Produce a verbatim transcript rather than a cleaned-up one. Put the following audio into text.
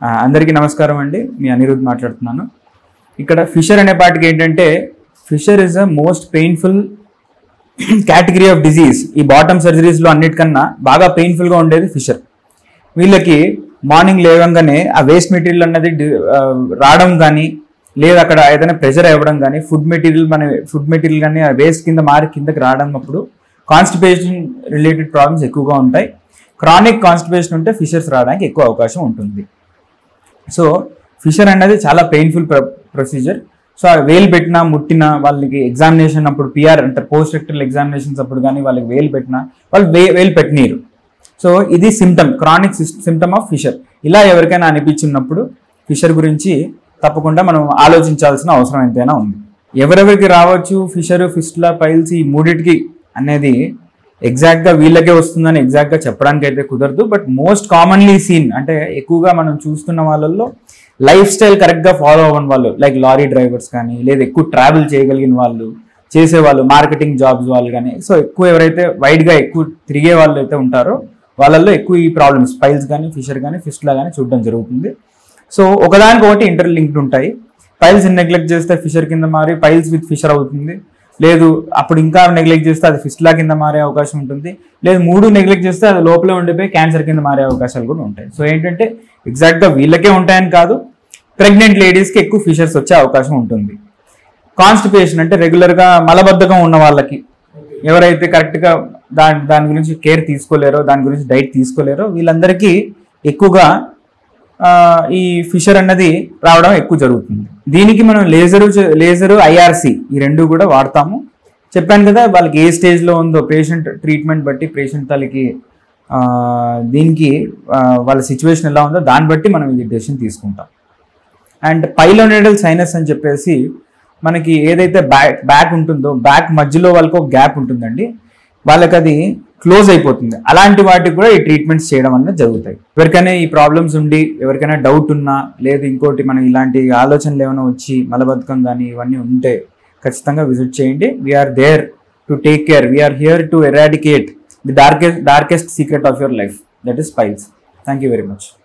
అందరికీ నమస్కారం అండి. మీ అనిరుద్ మాట్లాడుతున్నాను. ఇక్కడ ఫిషర్ అనే పార్ట్కి ఏంటంటే fissure is a most painful category of disease. ఈ బాటమ్ సర్జరీస్లో అన్నిటికన్నా బాగా పెయిన్ఫుల్గా ఉండేది ఫిషర్. వీళ్ళకి మార్నింగ్ లేవగానే ఆ వేస్ట్ మెటీరియల్ అన్నది రావడం కానీ, లేదా అక్కడ ఏదైనా ప్రెషర్ ఇవ్వడం కానీ, ఫుడ్ మెటీరియల్ మన ఫుడ్ మెటీరియల్ కానీ ఆ వేస్ట్ కింద మారి కిందకి రావడం అప్పుడు కాన్స్టిపేషన్ రిలేటెడ్ ప్రాబ్లమ్స్ ఎక్కువగా ఉంటాయి. క్రానిక్ కాన్స్టిపేషన్ ఉంటే ఫిషర్స్ రావడానికి ఎక్కువ అవకాశం ఉంటుంది. సో ఫిషర్ అనేది చాలా పెయిన్ఫుల్ ప్రొసీజర్. సో ఆ వేలు పెట్టినా ముట్టినా వాళ్ళకి ఎగ్జామినేషన్ అప్పుడు పిఆర్ అంటే పోస్ట్ రెక్టల్ ఎగ్జామినేషన్స్ అప్పుడు కానీ వాళ్ళకి వేలు పెట్టినా వాళ్ళు వే వేలు పెట్టనీరు. సో ఇది symptom, chronic symptom of fissure. ఇలా ఎవరికైనా అనిపించినప్పుడు ఫిషర్ గురించి తప్పకుండా మనం ఆలోచించాల్సిన అవసరం ఎంతైనా ఉంది. ఎవరెవరికి రావచ్చు ఫిషర్, ఫిస్టులా, పైల్స్ ఈ మూడింటికి అనేది ఎగ్జాక్ట్గా వీళ్ళకే వస్తుందని ఎగ్జాక్ట్గా చెప్పడానికి అయితే కుదరదు. బట్ మోస్ట్ కామన్లీ సీన్ అంటే ఎక్కువగా మనం చూస్తున్న వాళ్ళల్లో లైఫ్ స్టైల్ కరెక్ట్గా ఫాలో అవ్వని వాళ్ళు, లైక్ లారీ డ్రైవర్స్ కానీ, లేదా ఎక్కువ ట్రావెల్ చేయగలిగిన వాళ్ళు, చేసేవాళ్ళు, మార్కెటింగ్ జాబ్స్ వాళ్ళు కానీ, సో ఎక్కువ ఎవరైతే వైడ్గా ఎక్కువ తిరిగే వాళ్ళు అయితే ఉంటారో వాళ్ళల్లో ఎక్కువ ఈ ప్రాబ్లమ్స్ పైల్స్ కానీ, ఫిషర్ కానీ, ఫిస్టులా కానీ చూడడం జరుగుతుంది. సో ఒకదానికి ఒకటి ఇంటర్ లింక్డ్ ఉంటాయి. పైల్స్ నెగ్లెక్ట్ చేస్తే ఫిషర్ కింద మారి పైల్స్ విత్ ఫిషర్ అవుతుంది. లేదు అప్పుడు ఇంకా నెగ్లెక్ట్ చేస్తే అది ఫిస్టులా కింద మారే అవకాశం ఉంటుంది. లేదు మూడు నెగ్లెక్ట్ చేస్తే అది లోపల ఉండిపోయి క్యాన్సర్ కింద మారే అవకాశాలు కూడా ఉంటాయి. సో ఏంటంటే ఎగ్జాక్ట్గా వీళ్ళకే ఉంటాయని కాదు, ప్రెగ్నెంట్ లేడీస్కి ఎక్కువ ఫిషర్స్ వచ్చే అవకాశం ఉంటుంది. కాన్స్టిపేషన్ అంటే రెగ్యులర్గా మలబద్ధకం ఉన్న వాళ్ళకి, ఎవరైతే కరెక్ట్గా దాని దాని గురించి కేర్ తీసుకోలేరో, దాని గురించి డైట్ తీసుకోలేరో వీళ్ళందరికీ ఎక్కువగా ఈ ఫిషర్ అన్నది రావడం ఎక్కువ జరుగుతుంది. దీనికి మనం లేజరు లేజరు ఐఆర్సి ఈ రెండు కూడా వాడతాము. చెప్పాను కదా, వాళ్ళకి ఏ స్టేజ్లో ఉందో పేషెంట్ ట్రీట్మెంట్ బట్టి, పేషెంట్ తలకి దీనికి వాళ్ళ సిచ్యువేషన్ ఎలా ఉందో దాన్ని బట్టి మనం ఈ డెసిషన్ తీసుకుంటాం. అండ్ పైలోనైడల్ సైనస్ అని చెప్పేసి మనకి ఏదైతే బ్యాక్ బ్యాక్ ఉంటుందో బ్యాక్ మధ్యలో వాళ్ళకి ఒక గ్యాప్ ఉంటుందండి, వాళ్ళకి అది క్లోజ్ అయిపోతుంది. అలాంటి వాటికి కూడా ఈ ట్రీట్మెంట్స్ చేయడం అనేది జరుగుతాయి. ఎవరికైనా ఈ ప్రాబ్లమ్స్ ఉండి ఎవరికైనా డౌట్ ఉన్నా, లేదు ఇంకోటి మనం ఇలాంటి ఆలోచనలు ఏమైనా వచ్చి మలబద్ధకం కానీ ఇవన్నీ ఉంటే ఖచ్చితంగా విజిట్ చేయండి. We are there to take care. We are here to eradicate the darkest darkest secret of your life, that is piles. Thank you very much.